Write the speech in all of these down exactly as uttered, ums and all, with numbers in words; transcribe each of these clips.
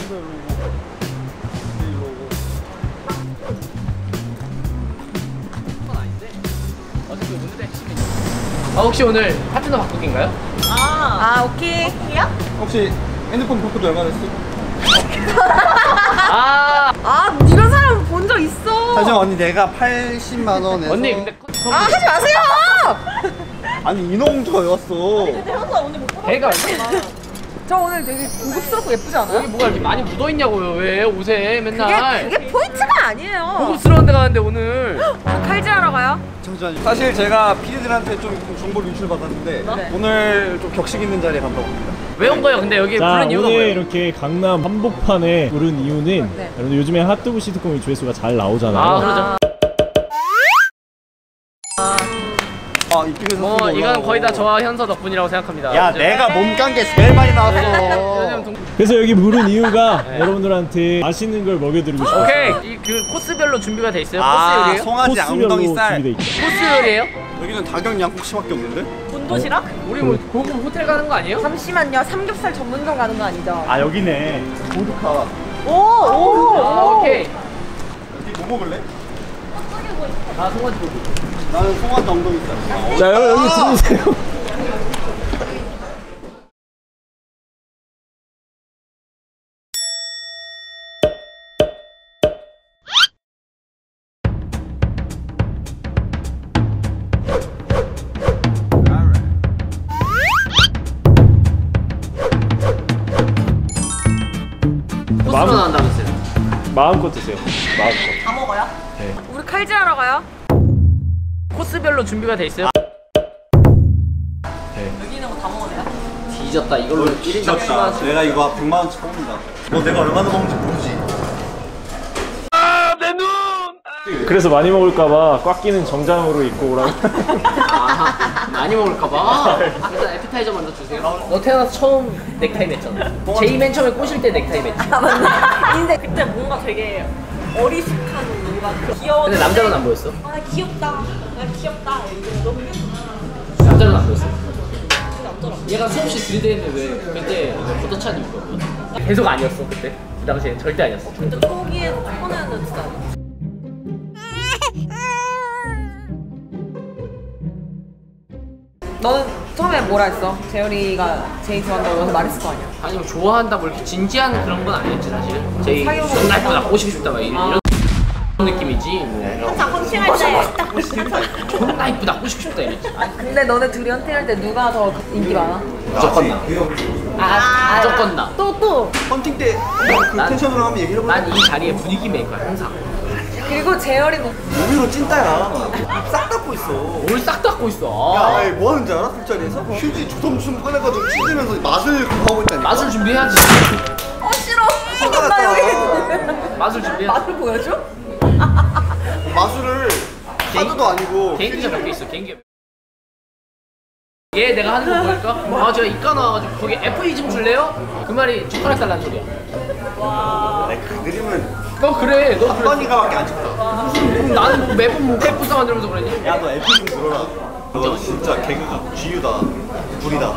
일로 오고. 일로 오고. 그건 아닌데. 어차피 오늘의 핵심이. 아 혹시 오늘 파트너 바꾸기인가요? 아, 아 오케이. 오케이야? 혹시 핸드폰 바꾸도 얼마 됐어? 아, 아 이런 사람 본 적 있어. 사실 언니 내가 팔십만 원에서 언니 근데 아 하지 마세요. 아니 인어공주가 왜 왔어? 태연아 오늘 못 봐. 배가 저 오늘 되게 고급스럽고 예쁘지 않아요? 여기 뭐가 이렇게 많이 묻어 있냐고요? 왜 옷에 맨날? 그게, 그게 포인트가 아니에요. 고급스러운 데 가는데 오늘. 칼질하러 가요? 잠시만요. 사실 제가 피디들한테 좀 정보를 유출받았는데 네. 오늘 좀 격식 있는 자리에 간다고 합니다. 왜 온 거예요? 근데 여기 자, 부른 이유가 오늘 뭐예요? 이렇게 강남 한복판에 부른 이유는 네. 여러분 요즘에 핫도그 시트콤이 조회수가 잘 나오잖아요. 아 그러죠. 아 이쪽에서 뭐 이건 거의 다 저와 현서 덕분이라고 생각합니다. 야 요즘- 내가 몸 깐 게 제일 많이 나왔어. 요즘 동... 그래서 여기 부른 이유가 네. 여러분들한테 맛있는 걸 먹여드리고 싶어요. 오케이. 이 그 코스별로 준비가 돼 있어요. 코스 아 요리예요? 송아지 엉덩이살. 준비돼 있죠. 코스 요리예요? 여기는 닭영 양꼬치밖에 없는데? 본도시락? 우리 뭐 고급 호텔 가는 거 아니에요? 잠시만요. 삼겹살 전문점 가는 거 아니죠? 아 여기네. 보드카. 오! 오! 아 오케이. 여기 뭐 먹을래? 아 송아지 고기. 나는 송아지 엉덩이살. 자, 여기, 여기 들어오세요. 코스로 나온다면서요? 마음껏 드세요. 마음껏. 다 먹어요? 네. 우리 칼질하러 가요? 코스별로 준비가 돼 있어요? 네. 여기 있는 거 다 먹어도 돼요? 뒤졌다. 이걸로 일 인당 미쳤다. 내가 이거 백만 원치 뽑는다. 너 내가 얼마나 먹는지 모르지? 그래서 많이 먹을까봐 꽉 끼는 정장으로 입고 오라고. 아 많이 먹을까봐. 일단 에피타이저 먼저 주세요. 너 태어나서 처음 넥타이 맸잖아. 제이 맨 처음에 꼬실 때 넥타이 맸지. 아 맞네. 근데 그때 뭔가 되게 어리숙한 뭔가 그 귀여운. 근데 남자는 안 보였어? 아 귀엽다. 아 귀엽다. 이거 너무 귀엽다. 남자는 안 보였어? 남자라. 얘가 수없이 들이대는데 왜 그때 걷어차는 입거든? 계속 아니었어 그때. 그 당시엔 절대 아니었어. 근데 초기에도 초반에는 진짜. 너는 처음에 뭐라 했어? 재열이가 제이 좋아한다고 너한테 말했을 거 아니야? 아니 뭐 좋아한다 뭐 이렇게 진지한 그런 건 아니었지 사실. 제이 사귀어보고 존나 이쁘다 꼬시고 싶다 막 이런, 이런 느낌이지 뭐. 항상 헌팅할 때 딱 보시는 존나 이쁘다 꼬시고 싶다 이랬지. 근데 너네 둘이 헌팅할 때 누가 더 인기 많아? 무조건 나. 아, 무조건 나. 또 또. 헌팅 때 그 난- 텐션으로 한번 얘기를 해보자. 난 이 자리에 분위기 메이커야 항상. 그리고 재열이는 오히려 찐따야. 싹 닦고 있어. 뭘 싹 닦고 있어. 야, 아니, 뭐 하는지 알아? 술자리에서? 휴지 주섬주섬 꺼내가지고 찢으면서 맛을 하고 있다니까. 맛을 준비해야지. 어 싫어. 손가락 나 따라. 여기 맛을 준비해야지. 맛을 보여줘? 마술을 카드도 아니고 개인기가 몇 개 있어 개인기. 얘 내가 하는 거 보니까 아 제가 이과 나와가지고 거기 에프 이 좀 줄래요? 그 말이 젓가락 달라는 소리야. 아니, 그 그림은 너 그래 너 그래. 한번이가밖에 안 찍었다. 무슨 나는 뭐 매번 뭐 페프사 만들면서 그러니? 야, 너 에프 좀 들어라. 너 진짜 개그가 지유다. 불이다.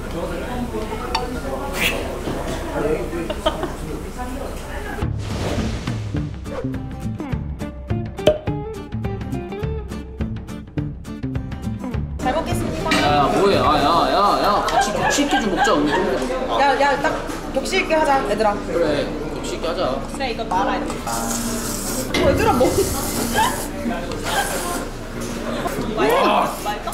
잘 먹겠습니다. 야 뭐해 야야야야 같이 격치 있게 좀 먹자 오늘 좀. 야야 딱 격식 있게 하자 얘들아. 그래 격치 있게 하자. 그래 이거 말아야 돼. 어, 얘들아 뭐? 맛있어? 맛있어?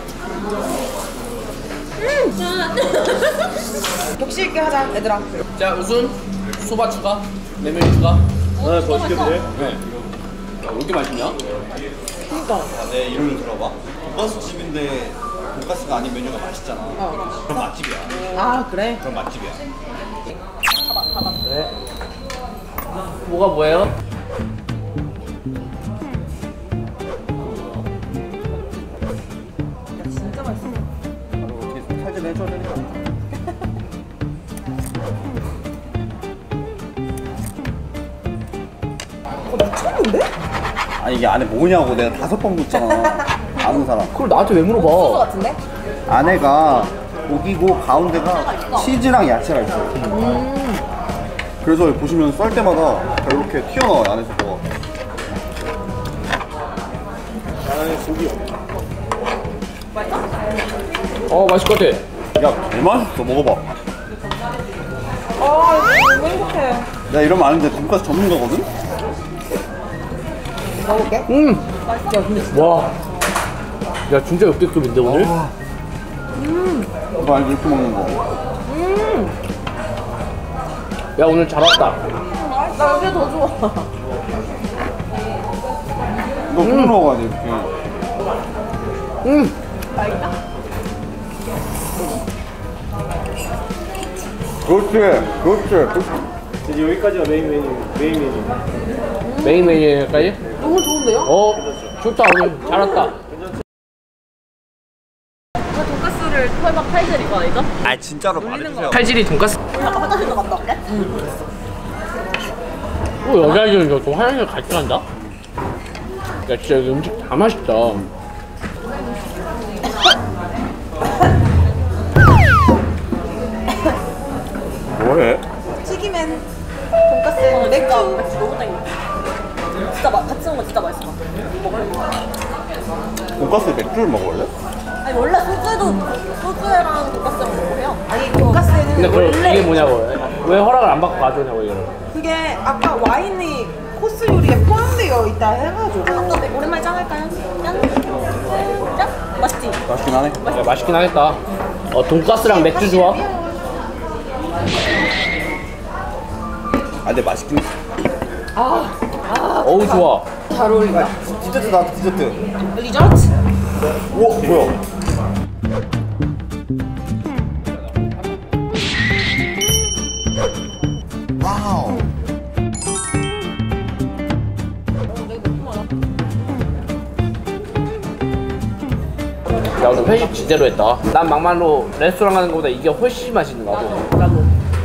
음. 격식 있게 하자 얘들아. 자 우순 소바 추가 메밀 추가. 아, 더 시켰네. 네. 야, 왜 이렇게 맛있냐? 그니까. 내 이름을 들어봐. 돈가스 집인데 돈가스가 아닌 메뉴가 맛있잖아. 어. 그럼 맛집이야. 아 그래? 그럼 맛집이야. 그래. 뭐가 뭐예요? 진짜 맛있어. 바로 계속 살좀 해줘야 되니까. 어 미쳤는데? 아니 이게 안에 뭐냐고 내가 다섯 번 묻잖아. 아는 사람. 그걸 나한테 왜 소스 물어봐? 같은데? 안에가 고기고 가운데가 치즈랑 야채가 있어. 그래서 보시면 썰 때마다 이렇게 튀어나와요, 안에서 뭐가. 안에 고기. 어 맛있을 것 같아. 야, 개 맛있어. 먹어봐. 아 너무 행복해. 야, 이러면 아는데 돈까스 전문가거든? 먹을게. 음. 와. 야 진짜 역대급인데 오늘? 너 알지? 이렇게 먹는 거. 야 오늘 잘 왔다. 나 여기 더 좋아. 이거 음. 먹어야 돼, 이렇게. 음. 맛있다. 그렇지, 그렇지, 그렇지. 이제 여기까지가 메인 메뉴. 메인 메뉴. 메인 메뉴까지? 너무 좋은데요? 어 좋다 오늘 잘 왔다. 저 돈가스를 설마 팔질 이거 아니죠? 아, 진짜로 말해주세요. 칼질이 돈가스. 아까 화장실도 갔다 올게. 어 여기 아이들 이거 또 화장실 같이 간다? 야 진짜 여기 음식 다 맛있다. 뭐해? 튀김엔 돈가스 맥주. 맥주 너무 땡겨. 진짜 맛 같이 먹으면 진짜 맛있어. 먹을래? 돈가스에 맥주를 먹을래? 아니 원래 소주도 소주랑 돈가스랑 먹어요. 아니 돈가스에는 근데 그 이게 뭐냐고 왜 허락을 안 받고 가져오냐고 이거를. 그게 아까 와인이 코스 요리에 포함되어 있다 해가지고 아까 네, 오랜만에 짠할까요? 짠. 짠. 맛있지? 맛있긴 하네. 야, 맛있긴 하겠다. 어 돈가스랑 맥주 좋아? 아, 근데 맛있긴 해. 어우 좋아. 잘 어울린다. 디저트 나왔다, 디저트. 리조트? 우와, 뭐야? 와우. 야 오늘 회식 제대로 했다. 난 막말로 레스토랑 가는 것보다 이게 훨씬 맛있는 거 같아. 나도.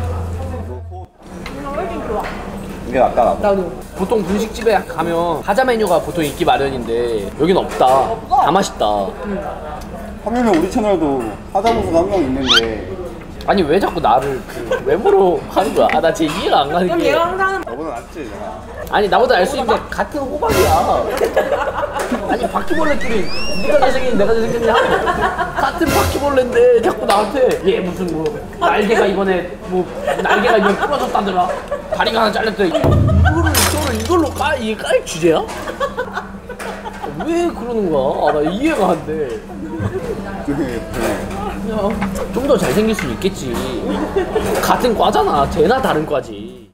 이게 아까 나도. 나도. 보통 분식집에 가면 하자 메뉴가 보통 있기 마련인데 여긴 없다. 다 맛있다. 화면에 우리 채널도 하자무수가 한 명 있는데 아니 왜 자꾸 나를 그 외모로 하는 거야? 아 나 진짜 이해가 안 가는 그럼 게. 얘가 항상 너보다 낫지, 내가. 아니 나보다 알 수 있는데 같은 호박이야. 아니 바퀴벌레끼리 네가 잘생긴 내가 잘생겼냐? 같은 바퀴벌레인데 자꾸 나한테 얘 무슨 뭐 날개가 이번에 뭐 날개가 이번에 부러졌다더라. 다리가 하나 잘렸대. 이거를 저를 이걸로 깔 이게 깔 주제야? 왜 그러는 거야? 아, 나 이해가 안 돼. 좀 더 잘생길 수는 있겠지. 같은 과잖아. 쟤나 다른 과지.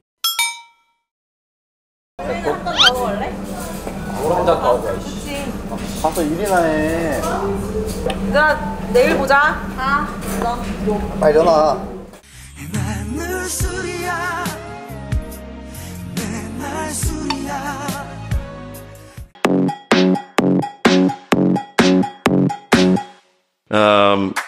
한잔 더 먹을래? 한잔 더 하자. 가서 일이나 해. 얘들아 내일 보자. 아, 너. 빨리 일어나. Um,